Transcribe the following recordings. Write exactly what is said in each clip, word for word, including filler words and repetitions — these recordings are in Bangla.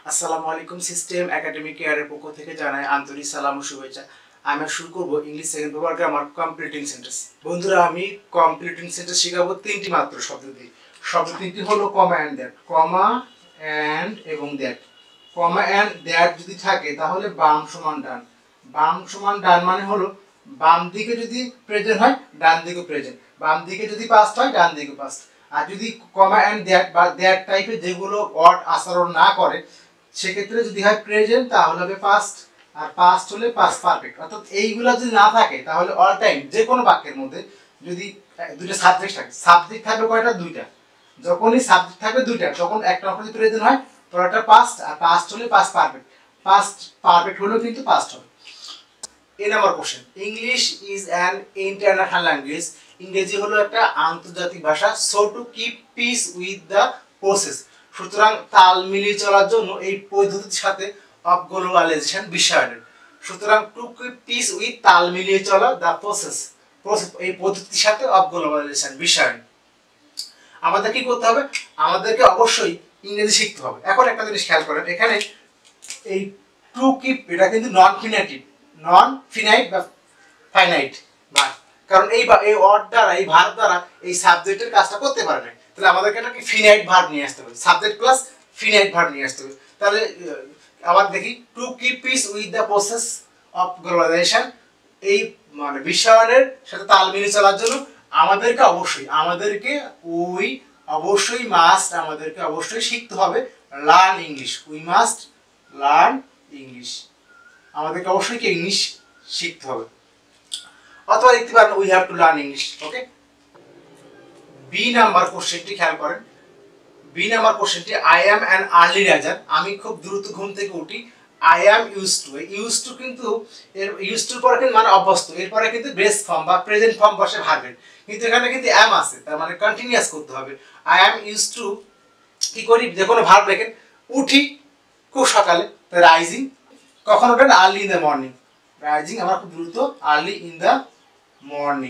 আসসালামু আলাইকুম সিস্টেম একাডেমিক কেয়ারের পক্ষ থেকে জানাই আন্তরিক সালাম ও শুভেচ্ছা। আমি শুরু করব English second paper grammar completing sentence. বন্ধুরা, আমি কমপ্লিটিং সেন্টেন্স শেখাবো তিনটি মাত্র শব্দ দিয়ে। শব্দ তিনটি হলো comma and that, comma and এবং দ্যাট। কমা অ্যান্ড দ্যাট যদি থাকে তাহলে বাম সমান ডান। বাম সমান ডান মানে হলো বাম দিকে যদি প্রেজেন্ট হয় ডান দিকে প্রেজেন্ট, বাম দিকে যদি পাস্ট হয় ডান দিকে পাস্ট। আর যদি কমা অ্যান্ড দ্যাট বা দ্যাট টাইপের যেগুলো ওয়ার্ড আচরণ না করে সেক্ষেত্রে যদি হয় প্রেজেন্ট তাহলে হবে পাস্ট, আর পাস্ট হলে পাস্ট পারফেক্ট। অর্থাৎ এইগুলো যদি না থাকে তাহলে অল টাইম যে কোনো বাক্যের মধ্যে যদি দুইটা সাবজেক্ট থাকে, সাবজেক্ট থাকবে কয়টা? দুইটা। যখনই সাবজেক্ট থাকবে দুইটা তখন একটা যদি প্রেজেন্ট হয় পরেরটা পাস্ট, আর পাস্ট হলে পাস্ট পারফেক্ট। পাস্ট পারফেক্ট হলেও কিন্তু পাস্ট হবে। A number question, English is an international language. ইংরেজি হলো একটা আন্তর্জাতিক ভাষা। So to keep peace with the process, সুতরাং তাল মিলিয়ে চলার জন্য এই পদ্ধতির সাথে অফ গ্লোবালাইজেশন বিশ্বায়নের। সুতরাং টু কিপ পিস উইথ তাল মিলিয়ে চলা দ্য প্রসেস, এই পদ্ধতির সাথে অফ গ্লোবালাইজেশন বিশ্বায়ন। আমাদের কি করতে হবে? আমাদেরকে অবশ্যই ইংরেজি শিখতে হবে। এখন একটা জিনিস খেয়াল করেন, এখানে এই টু কিপ এটা কিন্তু নন ফিনাইটিভ, নন ফিনাইট বা ফাইনাইট ভার্ব, কারণ এই এই ওয়ার্ড দ্বারা এই ভার্ব দ্বারা এই সাবজেক্টের কাজটা করতে পারে না। তাহলে আমাদেরকে একটা ফিনাইট ভার্ব নিয়ে আসতে হবে, সাবজেক্ট প্লাস ফিনাইট ভার্ব নিয়ে আসতে হবে। তাহলে আবার দেখি, to keep peace with the process of globalisation, এই মানে বিশ্বায়নের সাথে তাল মিলিয়ে চলার জন্য আমাদেরকে অবশ্যই আমাদেরকে উই অবশ্যই মাস্ট আমাদেরকে অবশ্যই শিখতে হবে learn English. We must learn English, আমাদেরকে অবশ্যই কি ইংলিশ শিখতে হবে। অথবা লিখতে পারেন we have to learn English. Okay, B number কোশ্চেনটি খেয়াল করেন। বি নাম্বার কোশ্চেনটি, I am an early riser. আমি খুব দ্রুত ঘুম থেকে উঠি। I am use to, use to কিন্তু এর ইউজ টুর পরে কিন্তু মানে অভ্যস্ত, এরপরে কিন্তু বেস ফর্ম বা প্রেজেন্ট ফর্ম বসে ভার্বের, কিন্তু এখানে কিন্তু অ্যাম আছে, তার মানে কন্টিনিউয়াস করতে হবে। আই অ্যাম ইউজ টু কি করি, যে কোনো ভার্ব লেখেন, উঠি খুব সকালে, রাইজিং। কখন ওঠেন? Early in the morning. Rising আমরা খুব দ্রুত, আর্লি ইন দ্য মর্নিং।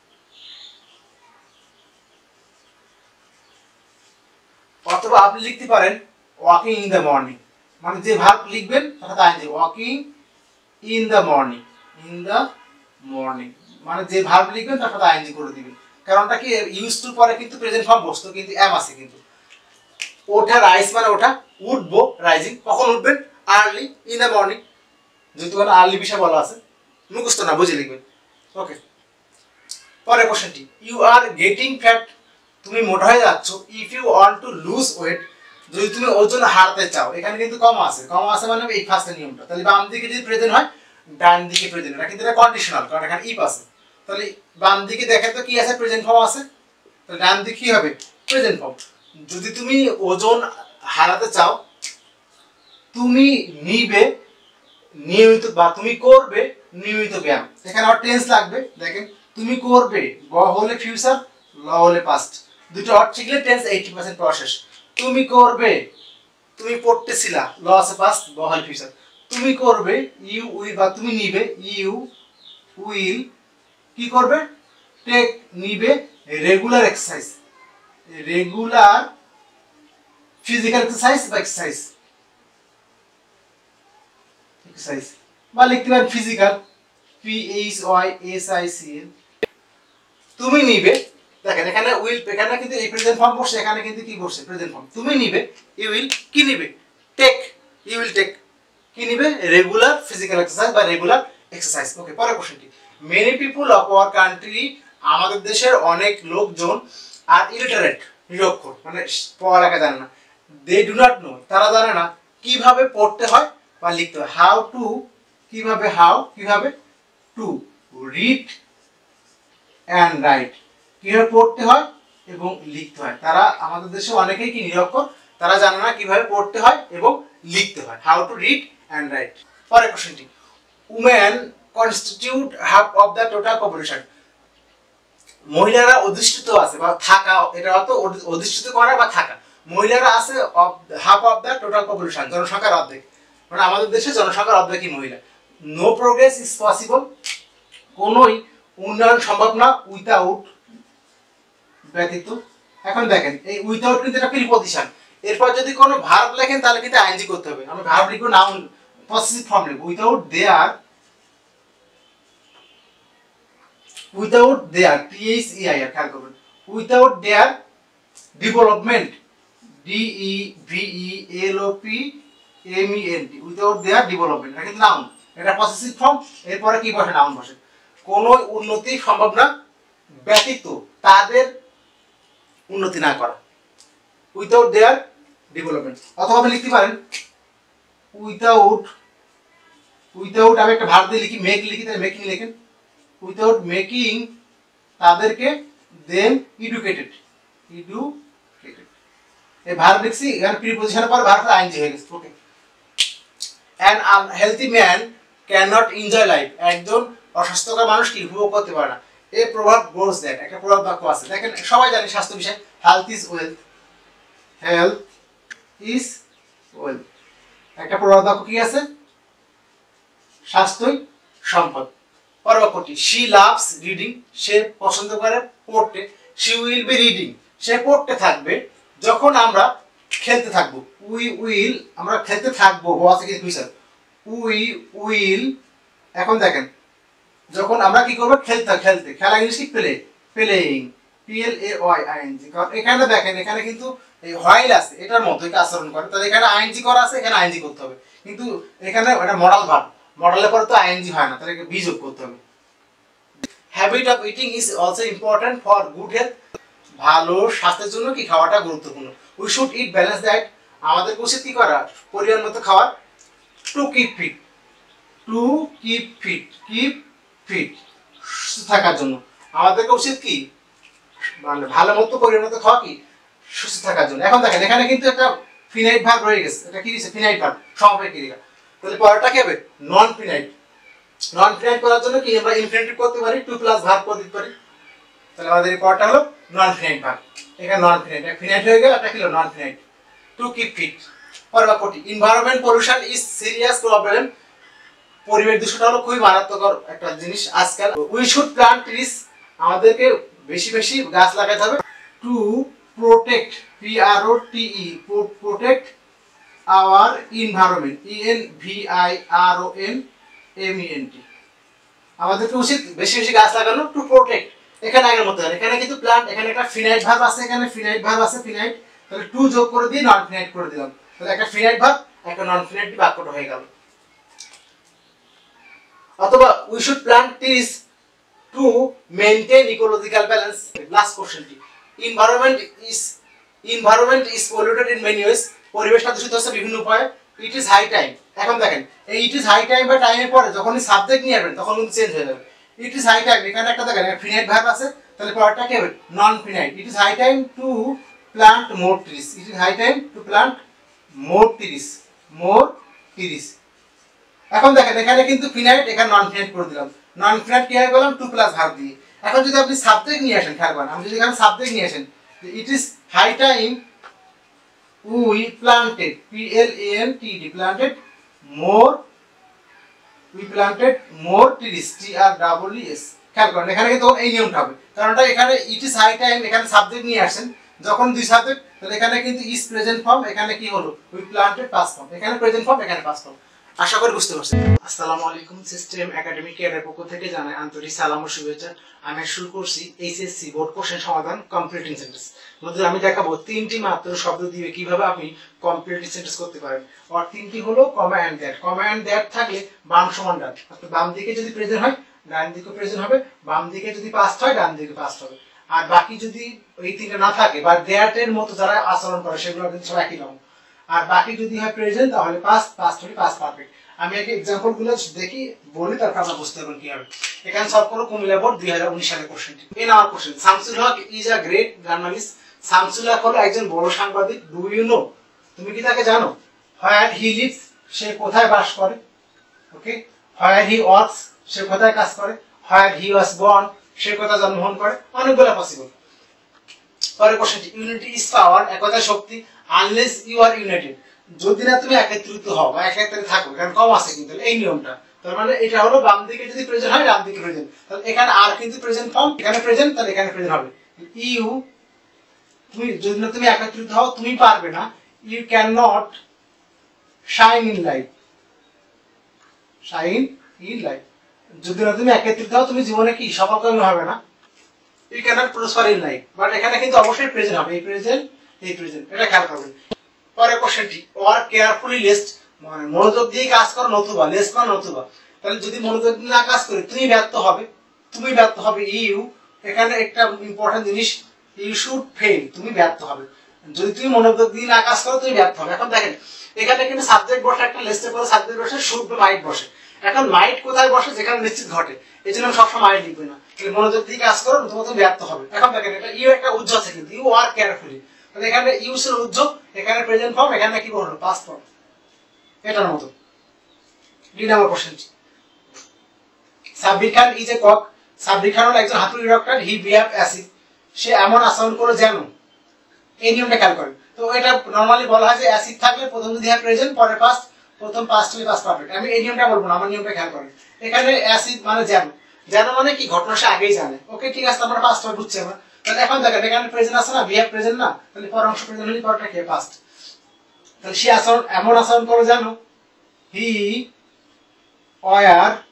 অথবা আপনি লিখতে পারেন ওয়াকিং ইন দ্য মর্নিং, মানে যে ভার্ব লিখবেন সেটা তাই যে walking in the morning. In the morning মানে যে ভার্ব লিখবেন তার সাথে আইএনজি করে দিবেন। কারণটা কি, ইউজ টু পরে কিন্তু প্রেজেন্ট ফর্ম বসতো, কিন্তু এম আছে। কিন্তু ওঠা, রাইজ মানে ওঠা, উঠবো, রাইজিং। কখন উঠবেন? আর্লি ইন দ্য মর্নিং, যেহেতু মানে আর্লি বিষয় বলা আছে, মুখস্থ না, বুঝে লিখবেন। ওকে, পরের কোশ্চেনটি, ইউ আর গেটিং ফ্যাট। তুমি মোটা হয়ে যাচ্ছ। If you want to lose weight, যদি তুমি ওজন হারাতে চাও। এখানে কিন্তু কম আছে, কম আছে মানে এই ফার্স্টের নিয়মটা। তাহলে বাম দিকে যদি প্রেজেন্ট হয় ডান দিকে প্রেজেন্ট, এটা কিন্তু এটা কন্ডিশনাল, কারণ এখানে ইফ আছে। তাহলে বাম দিকে দেখেন তো কি আছে, প্রেজেন্ট ফর্ম আছে। তাহলে ডান দিকে কি হবে? Present form. যদি তুমি ওজন হারাতে চাও, তুমি নিবে নিয়মিত, বা তুমি করবে নিয়মিত ব্যায়াম। এখানে আবার টেন্স লাগবে। দেখেন, তুমি করবে, গ হলে ফিউচার, ল হলে পাস্ট। দুটো অর্থ শিখলে টেন্স এইটি পার্সেন্ট প্রসেস। তুমি করবে, তুমি পড়তেছিলা, ল আছে পাস্ট, গ হলে ফিউচার। তুমি করবে, ইউ উইল, বা তুমি নিবে, ইউ উইল কি করবে? টেক, নিবে regular exercise, regular physical exercise বা এক্সারসাইজ এক্সারসাইজ বা লিখতে পারেন physical, P H Y S I C L. তুমি নিবে, দেখেন এখানে উইল, এখানে কিন্তু এই প্রেজেন্ট ফর্ম বসে, এখানে কিন্তু কি বসে? Present form. তুমি নিবে, ইউ উইল কি নিবে? টেক, ইউ উইল টেক কি নিবে? রেগুলার ফিজিক্যাল এক্সারসাইজ বা রেগুলার এক্সারসাইজ। ওকে, পরের কোশ্চেনটি, many people of our country. আমাদের দেশের অনেক লোকজন আর ইলিটারেট, নিরক্ষর, মানে পড়ালেখা জানে না। দে ডু নট নো, তারা জানে না কিভাবে পড়তে হয় বা লিখতে হয়। হাউ টু, কিভাবে, হাউ কিভাবে, টু রিড অ্যান্ড রাইট, কিভাবে পড়তে হয় এবং লিখতে হয়। তারা আমাদের দেশে অনেকেই কি নিরক্ষর, তারা জানে না কিভাবে পড়তে হয় এবং লিখতে হয়। How to read and write. পরের কোশ্চেনটি, women constitute half of the total population. মহিলারা অধিষ্ঠিত আছে বা থাকা, এটা অত অধিষ্ঠিত করা বা থাকা। মহিলারা আছে of half of the total population, জনসংখ্যার অর্ধেক, মানে আমাদের দেশে জনসংখ্যার অর্ধেকই মহিলা। নো প্রোগ্রেস ইজ পসিবল, কোনোই উন্নয়ন সম্ভব না উইথাউট, ব্যতীত। এখন দেখেন এই উইথাউট কিন্তু এটা প্রিপজিশন, এরপর যদি কোনো ভার্ব লেখেন তাহলে কিন্তু আইএনজি করতে হবে। আমরা ভার্ব লিখব নাউন পসেসিভ ফর্ম লিখব without their without their T H E I R খেয়াল করবেন without their development D E V E L O P M E N T without their development এটা কিন্তু নাউন এটা পসেসিভ ফর্ম এরপরে কি বসে নাউন বসে কোনো উন্নতি সম্ভব না ব্যতীত তাদের উন্নতি না করা উইদাউট দেয়ার ডেভেলপমেন্ট অথবা আপনি লিখতে পারেন উইদাউট উইদাউট আমি একটা ভার্ব দিয়ে লিখি মেক লিখি তাহলে মেকিং লেখেন উইদাউট মেকিং তাদেরকে দেম এডুকেটেড এডুকেটেড এই ভার্ব লিখছি এখানে প্রিপজিশনের পর ভার্ব আইএনজি হয়ে গেছে okay an unhealthy man can not enjoy life একজন অস্বাস্থ্যকর মানুষ কি উপভোগ করতে পারে না এই প্রভাব গোজ দ্যাট একটা প্রভাব বাক্য আছে দেখেন সবাই জানে স্বাস্থ্য বিষয় health is wealth health is wealth একটা প্রভাব বাক্য কি আছে স্বাস্থ্যই সম্পদ পরের বাক্যটি শি লাভস রিডিং সে পছন্দ করে পড়তে শি উইল বি রিডিং সে পড়তে থাকবে যখন আমরা খেলতে থাকবো উই উইল আমরা খেলতে থাকবো বসে কি ফিউচার উই উইল এখন দেখেন যখন আমরা কি করব খেলতে খেলতে খেলা ইংলিশ কি play playing P L A Y I N G কারণ এখানে দেখেন এখানে কিন্তু এই হোয়াইল আছে এটার মতোই আচরণ করে তাহলে এখানে আইএনজি করা আছে এখানে আইএনজি করতে হবে কিন্তু এখানে এটা মডাল ভার্ব মডালের পরে তো আইএনজি হয় না তাহলে বি যোগ করতে হবে habit of eating is also important for good health ভালো স্বাস্থ্যের জন্য কি খাওয়াটা গুরুত্বপূর্ণ we should eat balance diet আমাদের উচিত কি করা পরিমাণ মতো খাওয়া to keep fit to keep fit keep fit সুস্থ থাকার জন্য আমাদেরকে উচিত কি মানে ভালো মতো পরিমাণ মতো খাওয়া কি সুস্থ থাকার জন্য এখন দেখেন এখানে কিন্তু একটা ফিনাইট ভার্ব রয়ে গেছে এটা কি দিছে ফিনাইট ভার্ব সমবায় ক্রিয়া তাহলে পরেরটা কি হবে নন ফিনাইট নন ফিনাইট করার জন্য কি আমরা ইনফিনিটিভ করতে পারি টু প্লাস ভার্ব করে দিতে পারি তাহলে আমাদের এই পরেরটা হলো নন ফিনাইট ভার্ব এখানে নন ফিনাইট এটা ফিনাইট হয়ে গেল এটা কি হলো non finite to keep fit পরের বাক্যটি environment pollution is serious problem পরিবেশ দূষণ হলো খুবই মারাত্মক একটা জিনিস আজকাল উই শুড প্ল্যান্ট ট্রিজ আমাদেরকে বেশি বেশি গাছ লাগাতে হবে to protect P R O T E protect our environment E N V I R O N M E N T আমাদেরকে উচিত বেশি বেশি গাছ লাগানো টু প্রোটেক্ট এখানে আগের মতো এখানে কিন্তু প্ল্যান্ট এখানে একটা ফিনাইট ভার্ব আছে এখানে ফিনাইট ভার্ব আছে ফিনাইট তাহলে টু যোগ করে দিয়ে নন ফিনাইট করে দিলাম তাহলে একটা ফিনাইট ভার্ব একটা নন ফিনাইট বাক্যটা হয়ে গেল অথবা we should plant trees to maintain ecological balance last কোশ্চেনটি environment is environment is polluted in many ways পরিবেশটা দূষিত হচ্ছে বিভিন্ন উপায়ে ইট ইজ হাই টাইম এখন দেখেন এই ইট ইজ হাই টাইম বা টাইমের পরে যখন সাবজেক্ট নিয়ে আসবেন তখন কিন্তু চেঞ্জ হয়ে যাবে ইট ইজ হাই টাইম এখানে একটা দেখেন ফিনাইট ভার্ব আছে তাহলে পরেরটা কি হবে non finite it is high time to plant more trees it is high time to plant more trees more trees এখন দেখেন এখানে কিন্তু ফিনাইট এখানে নন ফিনাইট করে দিলাম নন ফিনাইট কি হয়ে গেলাম টু প্লাস ভার্ব দিয়ে এখন যদি আপনি সাবজেক্ট নিয়ে আসেন খেয়াল করেন আমি যদি এখানে সাবজেক্ট নিয়ে আসেন it is high time we planted P L A N T D planted more we planted more trees T R double E S খেয়াল করেন এখানে কিন্তু এই নিয়মটা হবে কারণটা এখানে ইট ইজ হাই টাইম এখানে সাবজেক্ট নিয়ে আসেন যখন দুই সাবজেক্ট তাহলে এখানে কিন্তু ইজ প্রেজেন্ট ফর্ম এখানে কি হলো উই প্ল্যান্টেড পাস্ট ফর্ম এখানে প্রেজেন্ট ফর্ম এখানে পাস্ট ফর্ম আশা করি বুঝতে পারছেন আসসালামু আলাইকুম সিস্টেম একাডেমি কেয়ারের পক্ষ থেকে জানাই আন্তরিক সালাম ও শুভেচ্ছা আমি শুরু করছি এইচএসসি বোর্ড কোশ্চেন সমাধান কমপ্লিটিং সেন্টেন্স মধ্যে আমি দেখাবো তিনটি মাত্র শব্দ দিয়ে কিভাবে আপনি কমপ্লিটিং সেন্টেন্স করতে পারেন আর তিনটি হলো comma and that comma and that থাকলে বাম সমান ডান অর্থাৎ বাম দিকে যদি প্রেজেন্ট হয় ডান দিকে প্রেজেন্ট হবে বাম দিকে যদি পাস্ট হয় ডান দিকে পাস্ট হবে আর বাকি যদি এই তিনটা না থাকে বা দ্যাট এর মতো যারা আচরণ করে সেগুলো কিন্তু সব একই রকম আর বাকি যদি হয় প্রেজেন্ট তাহলে পাস্ট পাস্ট হলে পাস্ট পারফেক্ট আমি আগে এক্সাম্পল গুলো দেখি বলি তারপর আমরা বুঝতে পারবেন কি হবে এখানে সলভ করো কুমিল্লা বোর্ড দুই হাজার উনিশ সালের কোশ্চেনটি in our question Shamsul Haq is a great journalist Shamsul Haq হলো একজন বড় সাংবাদিক ডু ইউ নো তুমি কি তাকে জানো হোয়ার হি লিভস সে কোথায় বাস করে ওকে হোয়ার হি ওয়ার্কস সে কোথায় কাজ করে হোয়ার হি ওয়াজ বর্ন সে কোথায় জন্মগ্রহণ করে অনেকগুলো পসিবল পরের কোশ্চেনটি ইউনিটি ইজ পাওয়ার একতা শক্তি আনলেস ইউ আর ইউনাইটেড যদি না তুমি একত্রিত হও বা একত্রে থাকো এখানে কম আছে কিন্তু এই নিয়মটা তার মানে এটা হলো বাম দিকে যদি প্রেজেন্ট হয় ডান দিকে প্রেজেন্ট তাহলে এখানে আর কিন্তু প্রেজেন্ট ফর্ম এখানে প্রেজেন্ট তাহলে এখানে প্রেজেন্ট হবে ইউ তুমি যদি না তুমি একত্রিত হও তুমি পারবে না you can not shine in life, shine in life, যদি না তুমি একত্রিত হও তুমি জীবনে কি সফলকামী হবে না। You can not prosper in life, but এখানে কিন্তু অবশ্যই প্রেজেন্ট হবে, এই প্রেজেন্ট এই প্রেজেন্ট, এটা খেয়াল করবেন। পরের কোশ্চেনটি, ওয়ার্ক কেয়ারফুলি লেস্ট, মানে মনোযোগ দিয়ে কাজ করো নতুবা, লেস্ট মানে নতুবা, তাহলে যদি মনোযোগ দিয়ে না কাজ করে তুমি ব্যর্থ হবে, তুমি ব্যর্থ হবে। ইউ এখানে একটা ইম্পর্টেন্ট জিনিস, ইউ শুড ফেল, তুমি ব্যর্থ হবে। যদি তুমি মনোযোগ দিয়ে না কাজ করো তুমি ব্যর্থ হবে। এখন দেখেন এখানে কিন্তু সাবজেক্ট বসে, একটা লিস্টের পরে সাবজেক্ট বসে, শুড বা মাইট বসে। এখন মাইট কোথায় বসে? যেখানে নিশ্চিত ঘটে, এই জন্য আমি সবসময় মাইট লিখবো না। তাহলে মনোযোগ দিয়ে কাজ করো নতুবা তুমি ব্যর্থ হবে। এখন দেখেন এটা ইউ একটা উজ্জ্বল আছে কিন্তু, ইউ ওয়ার্ক কেয়ারফুলি, তাহলে এখানে ইউ ছিল উজ্জ্বল, এখানে প্রেজেন্ট ফর্ম, এখানে কি বললো? পাস্ট ফর্ম, এটার মতো। দুই number question, Sabbir Khan is a quack, Sabbir Khan হলো একজন হাতুড়ি doctor, he behave as if, সে এমন আচরণ করে যেন, এই নিয়মটা খেয়াল করেন। তো এটা নরমালি বলা হয় যে অ্যাজ ইফ থাকলে প্রথম যদি হয় প্রেজেন্ট, পরে পাস্ট, প্রথম পাস্ট হলে পাস্ট পারফেক্ট। আমি এই নিয়মটা বলবো না, আমার নিয়মটা খেয়াল করেন। এখানে অ্যাজ ইফ মানে যেন, যেন মানে কি ঘটনা সে আগেই জানে। ওকে ঠিক আছে, আমরা পাস্ট হয় বুঝছি আমরা। তাহলে এখন দেখেন এখানে প্রেজেন্ট আছে না, বিহেভ প্রেজেন্ট না, তাহলে পর অংশ প্রেজেন্ট হলে পরটা কি পাস্ট। তাহলে সে আচরণ এমন আচরণ করে জানো, he were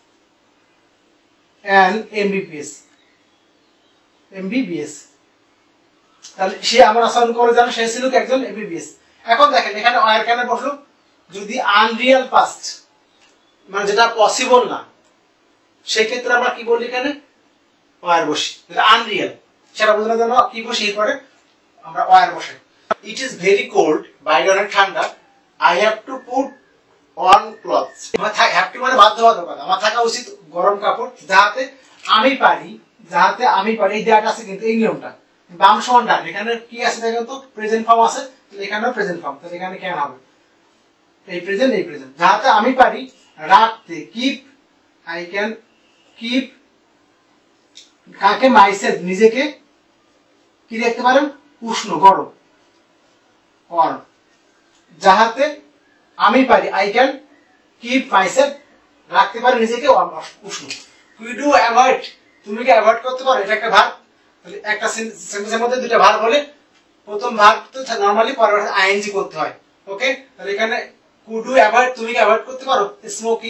an MBBS, MBBS, তাহলে সে এমন আচরণ করে জানো সে ছিল একজন এমবিবিএস। এখন দেখেন এখানে ওয়ার কেন বসলো? যদি আনরিয়াল পাস্ট মানে যেটা পসিবল না, সেক্ষেত্রে আমরা কি বলি? এখানে ওয়ার বসি। যেটা আনরিয়াল সেটা বোঝানোর জন্য কি বসি? এরপরে আমরা ওয়ার বসে। ইট ইজ ভেরি কোল্ড, বাইরে অনেক ঠান্ডা, I have to put on clothes, আমার হ্যাভ টু মানে বাধ্যবাধকতা, আমার থাকা উচিত গরম কাপড়, যাহাতে আমি পারি, যাহাতে আমি পারি, এই দেয়াটা আছে কিন্তু এই নিয়মটা, বাম সমান ডান, এখানে কি আছে দেখেন তো? প্রেজেন্ট ফর্ম আছে, এখানেও প্রেজেন্ট ফর্ম, তাহলে এখানে কেন হবে? এই প্রেজেন্ট এই প্রেজেন্ট, যাহাতে আমি পারি রাখতে, কিপ, আই ক্যান কিপ, কাকে? মাইসেলফ, নিজেকে কি দেখতে পারেন? উষ্ণ, গরম, অর, যাহাতে আমি পারি, আই ক্যান কিপ মাইসেলফ, রাখতে পারি নিজেকে উষ্ণ। উই ডু অ্যাভয়েড, তুমি কি অ্যাভয়েড করতে পারো? এটা একটা ভার্ব, তাহলে একটা সেন্টেন্সের মধ্যে দুটো ভার্ব হলে প্রথম ভার্ব তো নরমালি পরের আইএনজি করতে হয়। ওকে, তাহলে এখানে কুড ডু অ্যাভয়েড, তুমি কি অ্যাভয়েড করতে পারো? স্মোকিং,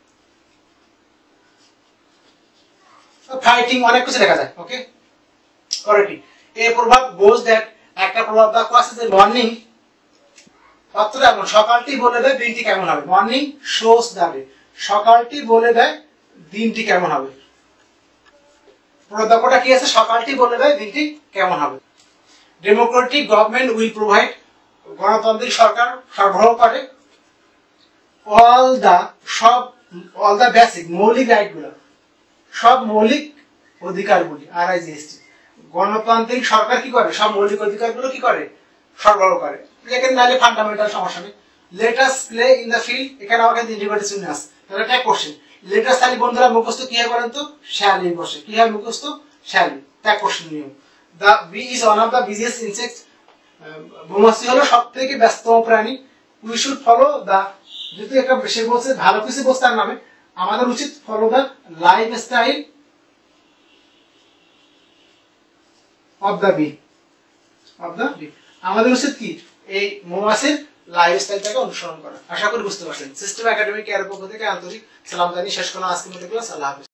ফাইটিং, অনেক কিছু দেখা যায়। ওকে, পরেরটি, এই প্রভাব বোঝ দ্যাট, একটা প্রভাব বাক্য আছে যে মর্নিং, অর্থটা এমন, সকালটি বলে দেয় দিনটি কেমন হবে। মর্নিং শোস দ্য ডে, সকালটি বলে দেয় দিনটি কেমন হবে। প্রবাদটা কি আছে? সকালটি বলে দেয় দিনটি কেমন হবে। ডেমোক্রেটিক গভর্নমেন্ট উইল প্রোভাইড, গণতান্ত্রিক সরকার সরবরাহ করে, অল দা, সব, অল দা বেসিক, মৌলিক রাইট গুলো, সব মৌলিক অধিকারগুলি, আর আই জি এস টি, গণতান্ত্রিক সরকার কি করে? সব মৌলিক অধিকারগুলো কি করে? সরবরাহ করে। এখানে নাইলে ফান্ডামেন্টাল সমস্যা নেই। Let us play in the field, এখানে আমাকে ইন্টিগ্রেটেড শুনে আসে, তাহলে এটা কোশ্চেন। লেট আস তাহলে বন্ধুরা মুখস্থ কি হয় বলেন তো? শ্যাল ইন বসে, কি হয় মুখস্থ? শ্যাল, ট্যাগ কোশ্চেন নিয়ম। The bee is one of the busiest insects, মৌমাছি হলো সব থেকে ব্যস্ততম প্রাণী। উই শুড ফলো দ্য, যেহেতু একটা সে বলছে ভালো কিছু বলছে তার নামে, আমাদের উচিত follow the lifestyle of the bee, of the bee, আমাদের উচিত কি? এই মৌমাছির লাইফ স্টাইলটাকে অনুসরণ করা। আশা করি বুঝতে পারছেন। সিস্টেম একাডেমি কেয়ারের পক্ষ থেকে আন্তরিক সালাম জানিয়ে শেষ করলাম আজকের মতো ক্লাস। আল্লাহ হাফেজ।